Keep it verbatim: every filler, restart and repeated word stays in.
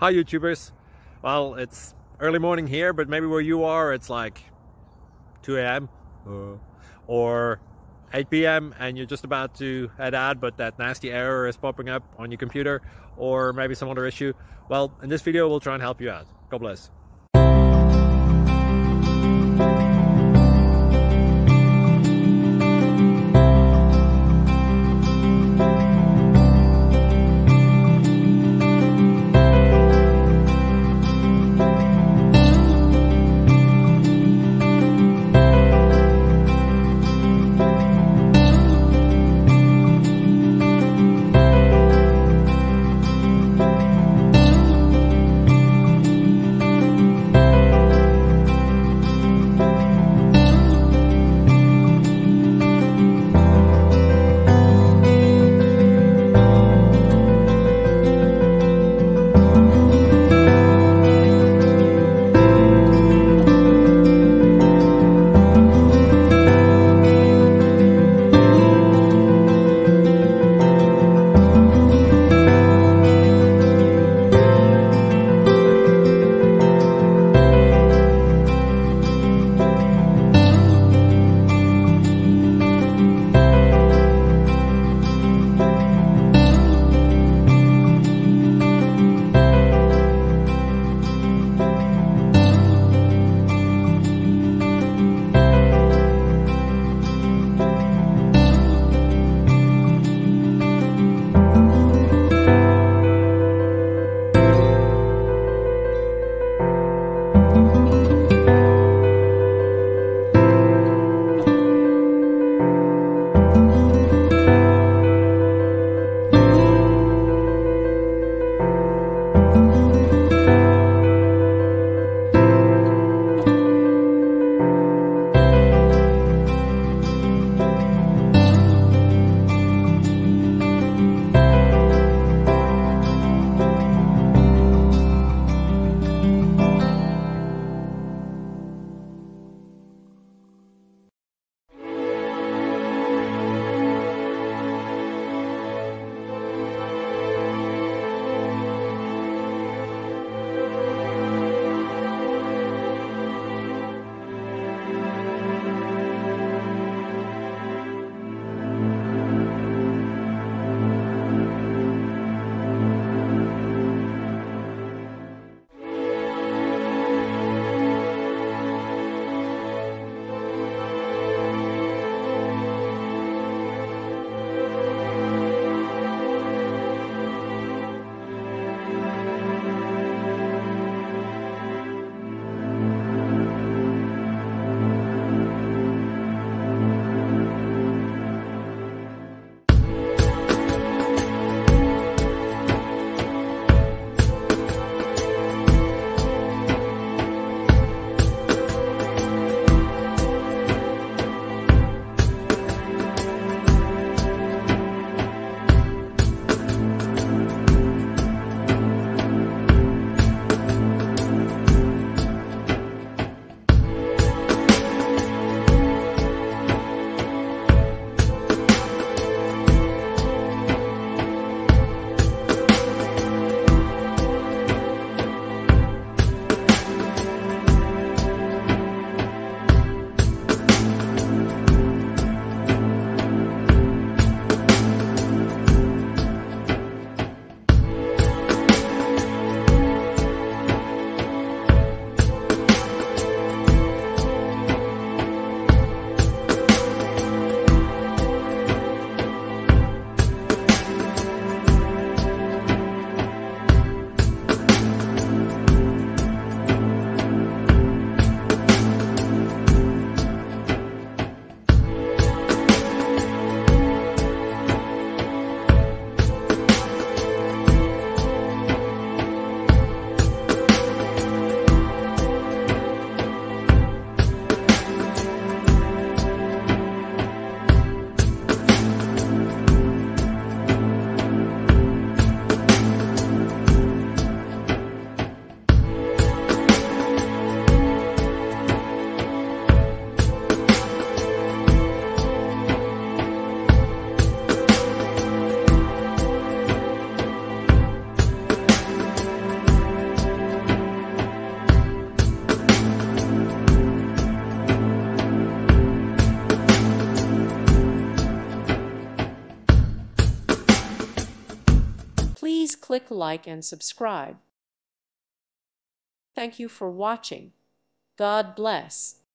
Hi YouTubers. Well, it's early morning here, but maybe where you are it's like two A M uh, or eight P M and you're just about to head out, but that nasty error is popping up on your computer, or maybe some other issue. Well, in this video we'll try and help you out. God bless. Please click like and subscribe. Thank you for watching. God bless.